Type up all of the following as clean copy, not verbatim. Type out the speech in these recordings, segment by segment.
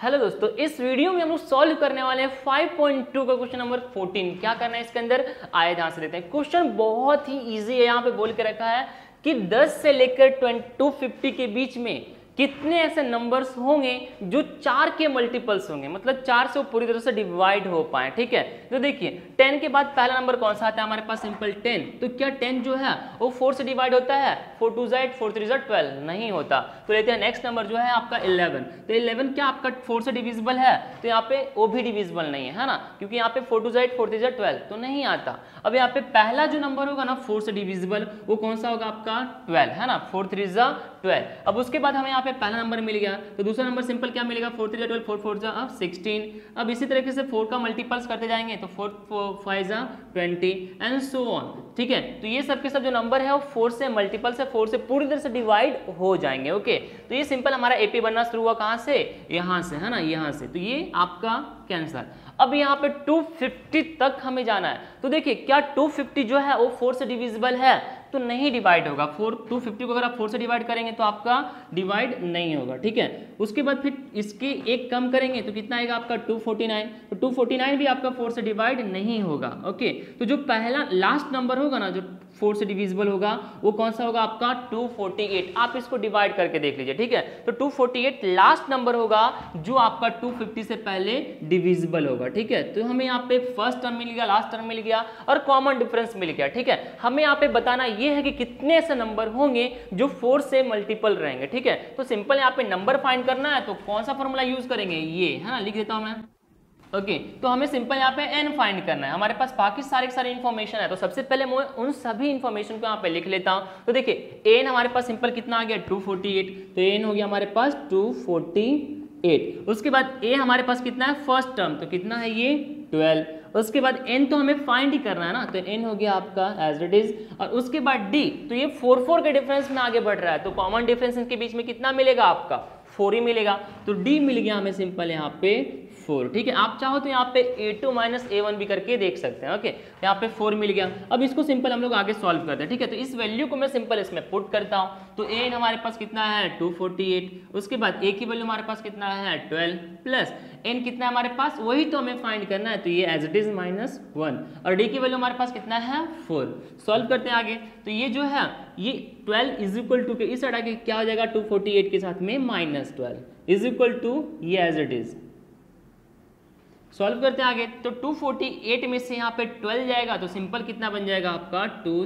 Hello दोस्तों, इस video में हम लोग सॉल्व करने वाले हैं 5.2 का क्वेश्चन नंबर 14। क्या करना है इसके अंदर, आए ध्यान से देते हैं। क्वेश्चन बहुत ही इजी है। यहाँ पे बोल के रखा है कि 10 से लेकर 250 के बीच में कितने ऐसे नंबर्स होंगे जो 4 के मल्टीपल्स होंगे, मतलब 4 से वो पूरी तरह से डिवाइड हो पाए। ठीक है, तो देखिए 10 के बाद पहला नंबर कौन सा आता है हमारे पास, सिंपल 10। तो क्या 10 जो है वो 4 से डिवाइड होता है? 4 2 8 4 3 12 नहीं होता। तो लेते हैं नेक्स्ट नंबर जो है आपका 11। तो 11 क्या आपका 4 से डिविजिबल है? तो यहाँ पे वो भी डिविजिबल नहीं है ना, क्योंकि यहाँ पे 4 2 8 4 3 12 तो नहीं आता। अब यहाँ पे पहला जो नंबर होगा ना 4 से डिविजिबल, वो कौन सा होगा आपका 12 है ना, 4 3 12। अब उसके बाद हमें यहाँ पे पहला नंबर मिल गया, तो दूसरा नंबर सिंपल क्या मिलेगा, 4 3 12 4 4 अब 16। अब इसी तरीके से 4 का मल्टीपल्स करते जाएंगे तो 4 5 20 एंड सो ऑन। ठीक है, तो ये सब के सब जो नंबर है वो 4 से मल्टीपल से 4 से पूरी तरह से डिवाइड हो जाएंगे। ओके, तो ये सिंपल हमारा एपी बनना शुरू हुआ कहाँ से, यहाँ से है ना, यहाँ से। तो ये आपका कैंसर। अब यहाँ पे 250 तक हमें जाना है। तो देखिए क्या 250 जो है वो 4 से डिविजिबल है? तो नहीं डिवाइड होगा। 250 को अगर आप 4 से डिवाइड करेंगे तो आपका डिवाइड नहीं होगा। ठीक है, उसके बाद फिर इसके एक कम करेंगे तो कितना आएगा आपका 249। तो 249 भी आपका 4 से डिवाइड नहीं होगा। ओके, तो जो पहला लास्ट नंबर होगा ना जो 4 से डिविजिबल होगा वो कौन सा होगा आपका 248। आप इसको डिवाइड करके देख लीजिए। ठीक है, तो 248 लास्ट नंबर होगा जो आपका 250 से पहले डिविजिबल होगा। ठीक है, तो हमें यहाँ पे फर्स्ट टर्म मिल गया, लास्ट टर्म मिल गया और कॉमन डिफरेंस मिल गया। ठीक है, हमें यहाँ पे बताना ये है कि कितने ऐसे नंबर होंगे जो 4 से मल्टीपल रहेंगे। ठीक है, तो सिंपल यहाँ पे नंबर फाइंड करना है तो कौन सा फॉर्मूला यूज करेंगे, ये है ना, लिख देता हूं मैं। ओके, तो हमें सिंपल यहाँ पे n फाइंड करना है। हमारे पास बाकी सारे इन्फॉर्मेशन है, तो सबसे पहले मैं उन सभी इन्फॉर्मेशन को यहाँ पे लिख लेता हूँ। तो देखिए n हमारे पास सिंपल कितना आ गया 248, तो n हो गया हमारे पास 248। उसके बाद a हमारे पास कितना है फर्स्ट टर्म, तो कितना है ये 12। उसके बाद n तो हमें फाइंड ही करना है ना, तो n हो गया आपका एज इट इज। और उसके बाद d, तो ये 4 के डिफरेंस में आगे बढ़ रहा है, तो कॉमन डिफरेंस इनके बीच में कितना मिलेगा आपका 4 ही मिलेगा। तो d मिल गया हमें सिंपल यहाँ पे 4। ठीक है, आप चाहो तो यहाँ पे a2 a1 भी करके देख सकते हैं। ओके, यहाँ पे 4 मिल गया। अब इसको सिंपल हम लोग आगे सॉल्व करते हैं। ठीक है, तो इस वैल्यू को मैं सिंपल इसमें पुट करता हूँ। तो a हमारे पास कितना है 248, उसके बाद a की वैल्यू हमारे पास कितना है 12 प्लस n कितना है हमारे पास, वही तो हमें फाइंड करना है, तो ये एज इट इज -1 और d की वैल्यू हमारे पास कितना है 4। सॉल्व करते हैं आगे। तो ये जो है ये 12 इज इक्वल टू के इस हटा के क्या हो जाएगा 248 के साथ में -12 इज इक्वल टू ये एज इट इज। सॉल्व करते हैं आगे। तो 248 में से यहाँ पे 12 जाएगा तो सिंपल कितना बन जाएगा आपका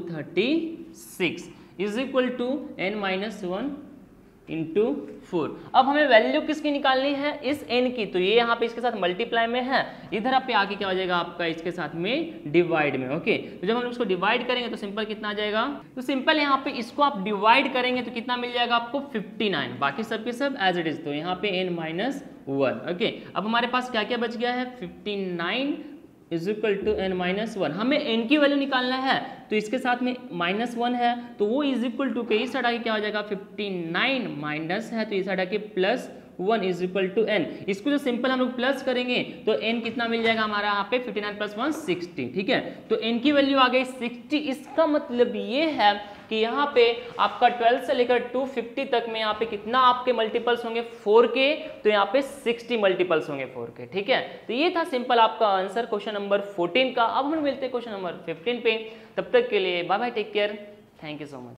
236 is equal to n-1 into 4। अब हमें वैल्यू किसकी निकालनी है, इस n की। तो ये यहाँ पे इसके साथ मल्टीप्लाई में है, इधर पे आके क्या हो जाएगा आपका इसके साथ में डिवाइड में। ओके, तो जब हम इसको डिवाइड करेंगे तो सिंपल कितना आ जाएगा, तो सिंपल यहाँ पे इसको आप डिवाइड करेंगे तो कितना मिल जाएगा आपको 59। बाकी सब के सब एज इट इज, तो यहाँ पे n-1। ओके, अब हमारे पास क्या क्या बच गया है 59 इज इक्वल टू n-1। हमें n की वैल्यू निकालना है, तो इसके साथ में -1 है तो वो इज इक्वल टू के इस हटा के क्या हो जाएगा 59 माइनस है तो इस हटा के +1 इज इक्वल टू n। इसको जो सिंपल हम लोग प्लस करेंगे तो n कितना मिल जाएगा हमारा यहाँ पे 59 + 1 60। ठीक है, तो n की वैल्यू आ गई 60। इसका मतलब ये है कि यहाँ पे आपका 12 से लेकर 250 तक में यहाँ पे कितना आपके मल्टीपल्स होंगे 4 के, तो यहाँ पे 60 मल्टीपल्स होंगे 4 के। ठीक है, तो ये था सिंपल आपका आंसर क्वेश्चन नंबर 14 का। अब हम मिलते हैं क्वेश्चन नंबर 15 पे। तब तक के लिए bye bye, take care, thank you so much.